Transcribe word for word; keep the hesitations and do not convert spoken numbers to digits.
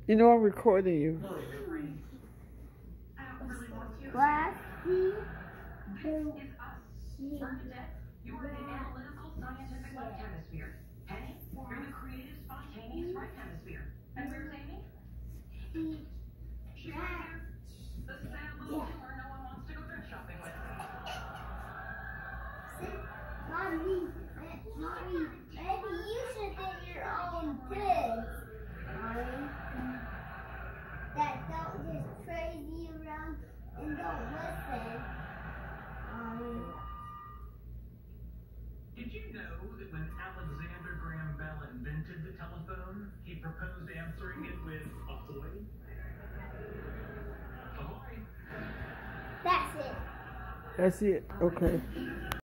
You know I'm recording you. Glassy. Bernadette, you are the analytical, scientific left hemisphere. Penny, you're the creative, spontaneous right hemisphere. And where's Amy? She's right here. The sad little tumor no one wants to go thrift shopping with. Mommy, Mommy, maybe you should get your own kids. Mommy, that don't just crazy around and don't listen. Mommy. Did you know that when Alexander Graham Bell invented the telephone, he proposed answering it with ahoy? Ahoy! That's it. That's it. Okay.